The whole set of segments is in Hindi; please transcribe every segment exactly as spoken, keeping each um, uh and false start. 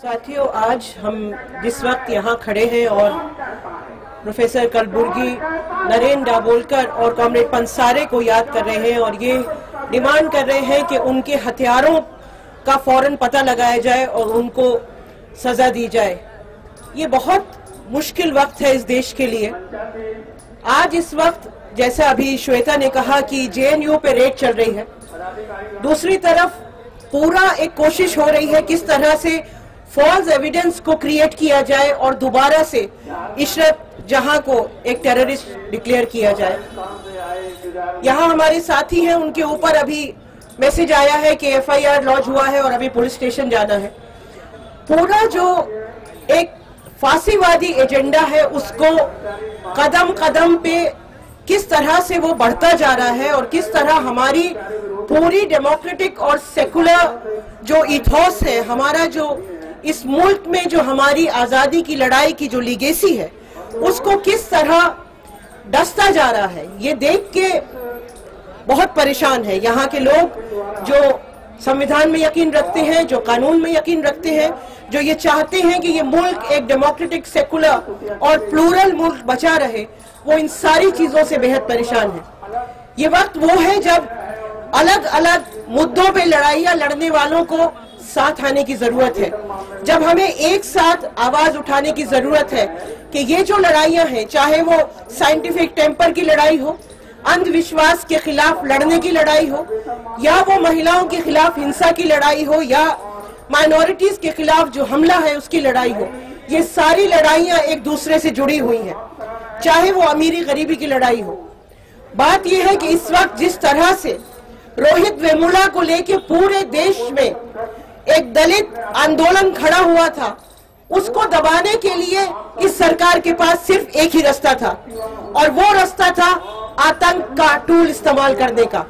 साथियों, आज हम जिस वक्त यहाँ खड़े हैं और प्रोफेसर कलबुर्गी, नरेंद्र दाभोलकर और कॉमरेड पंसारे को याद कर रहे हैं और ये डिमांड कर रहे हैं कि उनके हथियारों का फौरन पता लगाया जाए और उनको सजा दी जाए। ये बहुत मुश्किल वक्त है इस देश के लिए। आज इस वक्त जैसा अभी श्वेता ने कहा कि जे एन यू पे रेड चल रही है, दूसरी तरफ पूरा एक कोशिश हो रही है किस तरह से फॉल्स एविडेंस को क्रिएट किया जाए और दोबारा से इशरत जहां को एक टेररिस्ट डिक्लेयर किया जाए। यहाँ हमारे साथी हैं, उनके ऊपर अभी मैसेज आया है कि एफ आई आर लॉन्च हुआ है और अभी पुलिस स्टेशन जाना है। पूरा जो एक फांसीवादी एजेंडा है उसको कदम कदम पे किस तरह से वो बढ़ता जा रहा है और किस तरह हमारी पूरी डेमोक्रेटिक और सेकुलर जो इथोस है, हमारा जो इस मुल्क में जो हमारी आजादी की लड़ाई की जो लीगेसी है उसको किस तरह डसता जा रहा है, ये देख के बहुत परेशान है। यहाँ के लोग जो संविधान में यकीन रखते हैं, जो कानून में यकीन रखते हैं, जो ये चाहते हैं कि ये मुल्क एक डेमोक्रेटिक, सेकुलर और प्लूरल मुल्क बचा रहे, वो इन सारी चीजों से बेहद परेशान है। ये वक्त वो है जब अलग अलग मुद्दों पे लड़ाइयां लड़ने वालों को साथ आने की जरूरत है, जब हमें एक साथ आवाज उठाने की जरूरत है कि ये जो लड़ाइयां हैं, चाहे वो साइंटिफिक टेम्पर की लड़ाई हो, अंधविश्वास के खिलाफ लड़ने की लड़ाई हो, या वो महिलाओं के खिलाफ हिंसा की लड़ाई हो, या माइनॉरिटीज के खिलाफ जो हमला है उसकी लड़ाई हो, ये सारी लड़ाइयां एक दूसरे से जुड़ी हुई हैं, चाहे वो अमीरी गरीबी की लड़ाई हो। बात यह है कि इस वक्त जिस तरह से रोहित वेमुला को लेके पूरे देश में एक दलित आंदोलन खड़ा हुआ था, उसको दबाने के लिए इस सरकार के पास सिर्फ एक ही रास्ता था और वो रास्ता था आतंक का टूल इस्तेमाल करने का।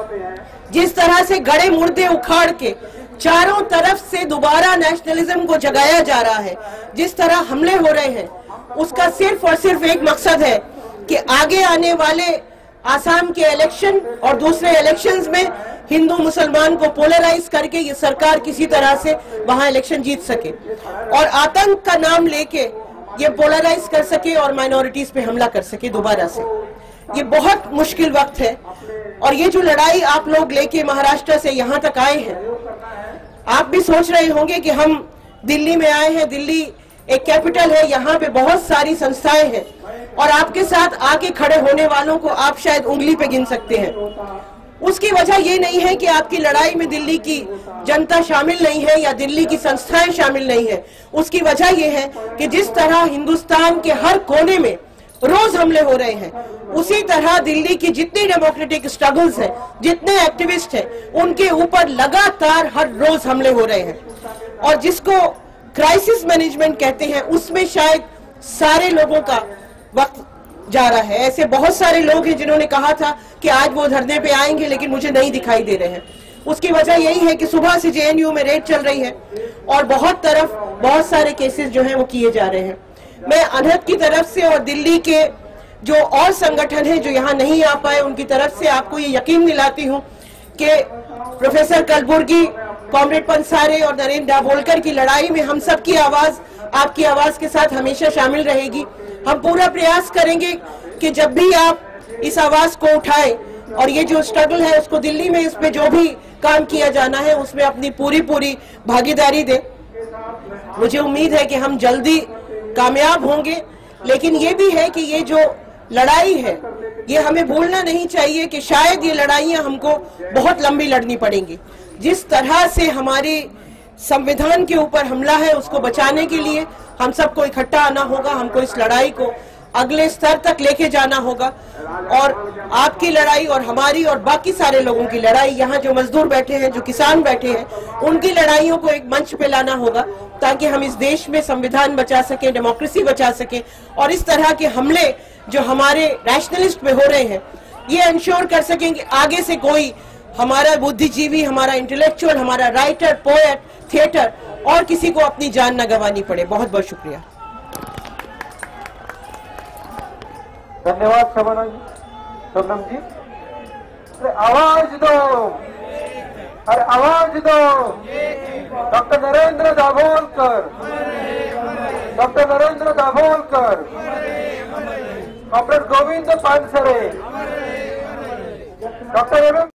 जिस तरह से गड़े मुर्दे उखाड़ के चारों तरफ से दोबारा नेशनलिज्म को जगाया जा रहा है, जिस तरह हमले हो रहे हैं, उसका सिर्फ और सिर्फ एक मकसद है कि आगे आने वाले आसाम के इलेक्शन और दूसरे इलेक्शंस में हिंदू मुसलमान को पोलराइज करके ये सरकार किसी तरह से वहां इलेक्शन जीत सके और आतंक का नाम लेके ये पोलराइज कर सके और माइनॉरिटीज पे हमला कर सके दोबारा से। ये बहुत मुश्किल वक्त है और ये जो लड़ाई आप लोग लेके महाराष्ट्र से यहाँ तक आए हैं, आप भी सोच रहे होंगे कि हम दिल्ली में आए हैं, दिल्ली एक कैपिटल है, यहाँ पे बहुत सारी संस्थाएं हैं और आपके साथ आके खड़े होने वालों को आप शायद उंगली पे गिन सकते हैं। उसकी वजह ये नहीं है कि आपकी लड़ाई में दिल्ली की जनता शामिल नहीं है या दिल्ली की संस्थाएं शामिल नहीं है। उसकी वजह ये है कि जिस तरह हिंदुस्तान के हर कोने में रोज हमले हो रहे हैं, उसी तरह दिल्ली की जितनी डेमोक्रेटिक स्ट्रगल्स हैं, जितने एक्टिविस्ट हैं, उनके ऊपर लगातार हर रोज हमले हो रहे हैं और जिसको क्राइसिस मैनेजमेंट कहते हैं, उसमें शायद सारे लोगों का वक्त जा रहा है। ऐसे बहुत सारे लोग हैं जिन्होंने कहा था कि आज वो धरने पे आएंगे लेकिन मुझे नहीं दिखाई दे रहे हैं। उसकी वजह यही है कि सुबह से जे एन यू में रेड चल रही है और बहुत तरफ बहुत सारे केसेस जो हैं वो किए जा रहे हैं। मैं अनहद की तरफ से और दिल्ली के जो और संगठन हैं जो यहाँ नहीं आ पाए, उनकी तरफ से आपको ये यकीन दिलाती हूँ कि प्रोफेसर कलबुर्गी, कॉमरेड पंसारे और नरेंद्र दाभोलकर की लड़ाई में हम सब की आवाज आपकी आवाज के साथ हमेशा शामिल रहेगी। हम पूरा प्रयास करेंगे कि जब भी आप इस आवाज को उठाएं और ये जो स्ट्रगल है उसको दिल्ली में इस पे जो भी काम किया जाना है उसमें अपनी पूरी पूरी भागीदारी दें। मुझे उम्मीद है कि हम जल्दी कामयाब होंगे, लेकिन ये भी है कि ये जो लड़ाई है ये हमें भूलना नहीं चाहिए कि शायद ये लड़ाइयां हमको बहुत लंबी लड़नी पड़ेंगी। जिस तरह से हमारे संविधान के ऊपर हमला है उसको बचाने के लिए हम सबको इकट्ठा आना होगा, हमको इस लड़ाई को अगले स्तर तक लेके जाना होगा और आपकी लड़ाई और हमारी और बाकी सारे लोगों की लड़ाई, यहाँ जो मजदूर बैठे हैं, जो किसान बैठे हैं, उनकी लड़ाइयों को एक मंच पे लाना होगा ताकि हम इस देश में संविधान बचा सके, डेमोक्रेसी बचा सके और इस तरह के हमले जो हमारे नेशनलिस्ट पे हो रहे हैं ये इंश्योर कर सकेंगे आगे से कोई हमारा बुद्धिजीवी, हमारा इंटेलेक्चुअल, हमारा राइटर, पोएट, थिएटर और किसी को अपनी जान न गंवानी पड़े। बहुत बहुत शुक्रिया। धन्यवाद शबाना जी, सोनम जी। अरे आवाज दो, अरे आवाज दो। Doctor Narendra Dabholkar. Doctor Narendra Dabholkar, comrade Govind Pansare, doctor M